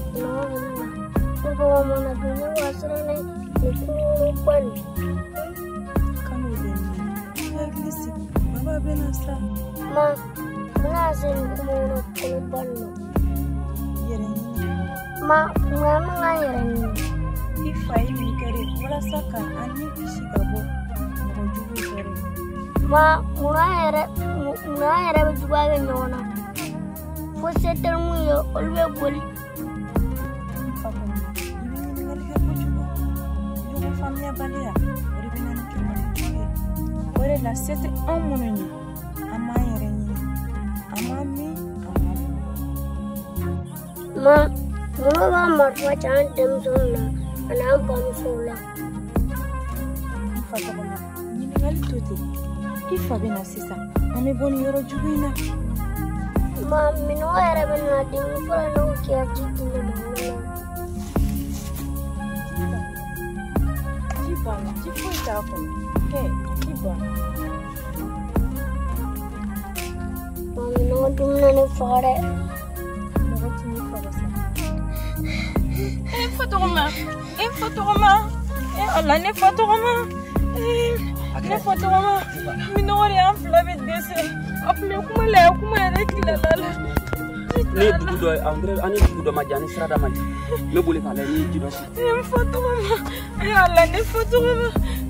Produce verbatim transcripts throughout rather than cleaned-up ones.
Kalau mana dulu wasrane itu pan. Kamu beni. Ya glisi. Baba benasa. Ma, mana sih kamu nak pan? Yereni. Ma, mama ngayereni. Ifai mikere wala saka ani bisi gabo. Mo jugu sore. Ma, muna yere, muna yere juga nyona. Foseter mu yo olwe boli. Famia balea, oribina no chuma chue. Ore la sete amununi, ama yereni, ama mi, ama. Ma, mama ba marwa chan tem sola, anam pam sola. Fata kama, ni ngali tuti. Ifa bena sisa, ame boni yoro juguina. Ma, mino era bena dingu pura no kia jiti no mama. Bana, ci foi telefone. Hey, que bom. Mami, não dumna ne fare. Não vou te me falar assim. Eh, fotograma. Eh, fotograma. Eh, Allah ne fotograma. Eh, ne fotograma. Minori am flave desse. Apne kuma la kuma era kilala. Ne dugu do Andre ani dugu do majani srada maji. Me boleh kala ni jido. Eh, fotograma. Eh, Allah ne fotograma.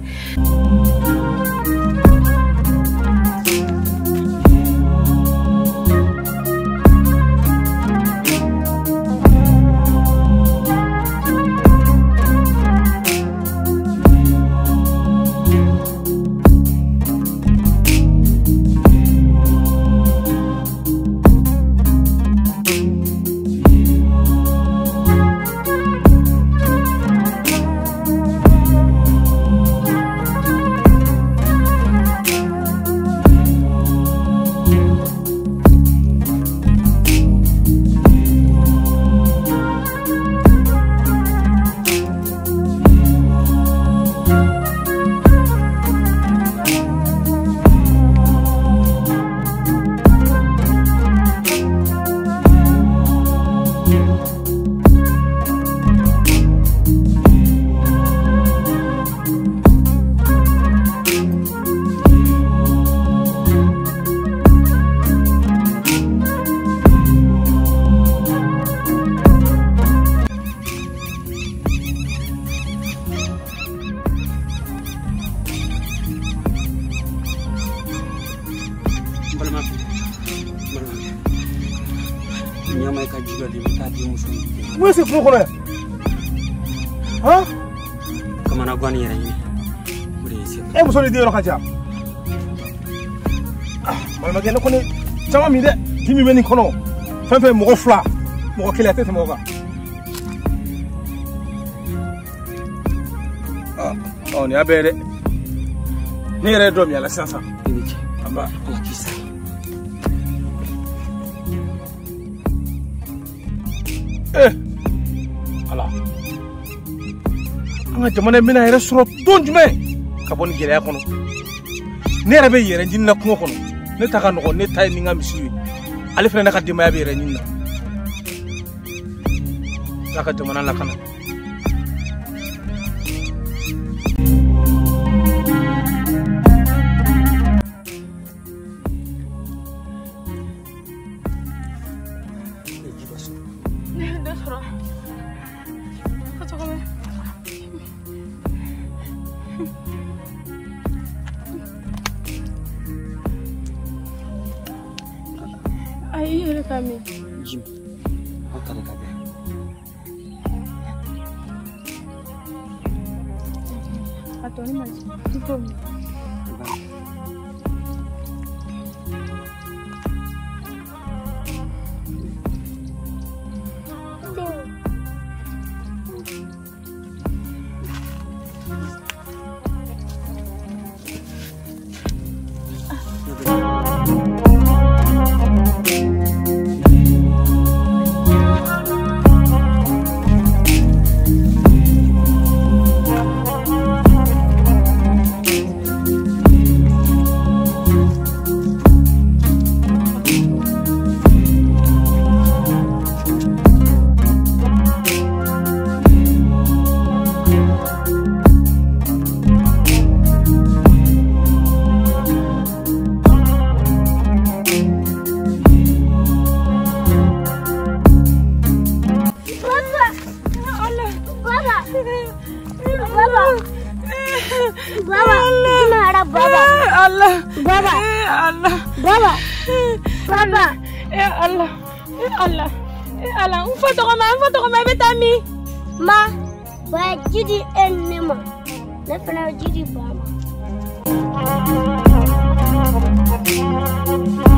Où est-ce que vous connaissez? Hein? Comment on a gagné? Eh, vous savez dire le cas. Ah, malgré que nous connaissons, ça m'a mis des qui me viennent connaître. Fais fais mon fla, mon qu'il a tête mon gars. Ah, on est à belle. Ni les droits, il y a la science. Ah bah, pour qui ça? Eh, ala. Anga jamana mina yɛrɛ sɔrɔ don jumɛn ka bɔ ni gɛlɛya kɔnɔ. Ne yɛrɛ bɛ yɛrɛ ɲini na kungo kɔnɔ. Ne ta ka nɔgɔ, ne ta ye ni n ka misiw ye. Ale fana ne ka denbaya bɛ yɛrɛ ɲini na. Ala ka jamana lakana. Aí ele caminha. Jim, apa ada kabar? Atau ni macam tu. Allah. Baba. Ya Allah. Baba. Baba. Ya Allah. Ya Allah. Ya Allah. Foto ko ma, foto ko ma betami. Ma, wa jidi enema. Na fana jidi baba.